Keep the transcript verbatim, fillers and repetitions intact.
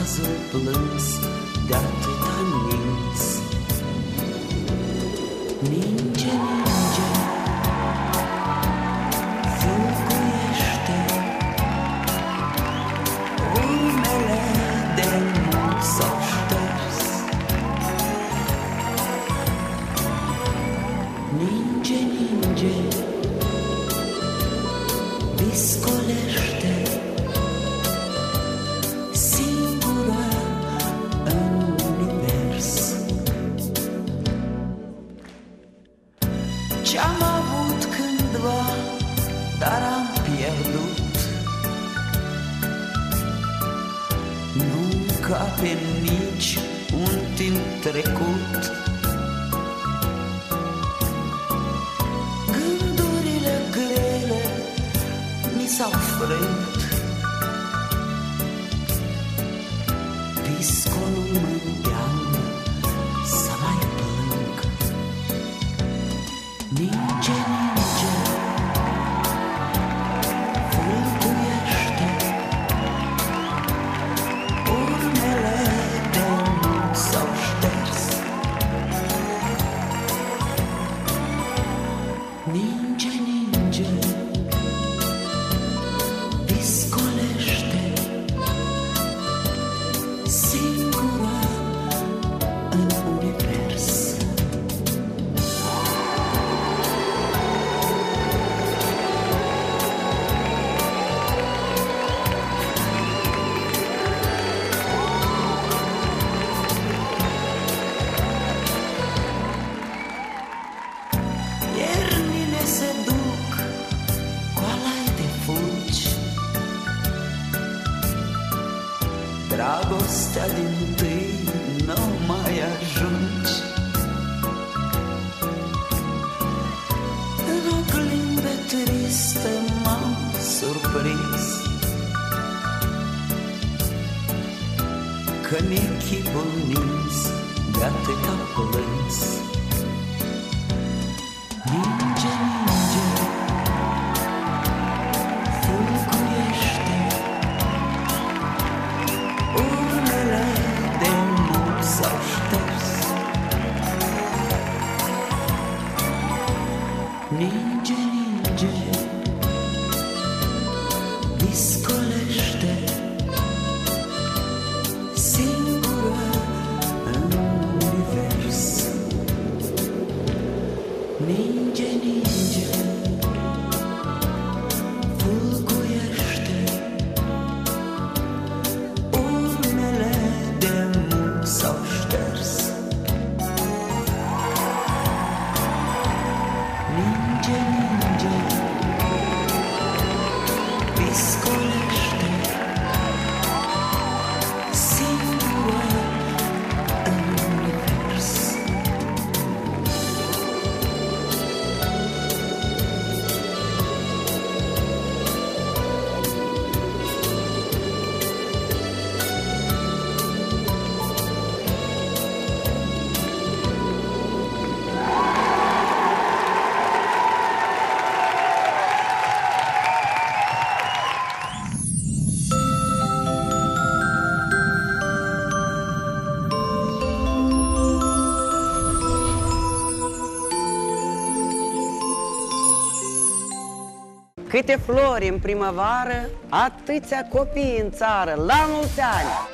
cazul plâns de atâta minț. Ninge, ninge, fulguiește, urmele de mult s-au șters. Ninge, ninge, viscolește, singură în univers. Ce-am avut cândva, dar am pierdut, nu încape nici un timp trecut. Gândurile grele mi s-au frânt, viscolul mă îndeamnă să mai plâng. Ninge, ninge, fulguiește, urmele de mult s-au șters. Ninge, ninge, viscolește, singură în univers. Iernile se duc cu alai de fulgi, dragostea dintâi nu mai ajungi. În oglindă tristă m-am surprins că mi-e chipul nins de atâta plâns. Ninge, ninge, fulguiește, urmele de mult s-au șters. Ninge, ninge, viscolește, singură în univers. Ninge, ninge, fulguiește, urmele de mult s-au șters. Ninge, ninge, viscolește, singură în univers. Câte flori în primăvară, atâția copii în țară, la mulți ani!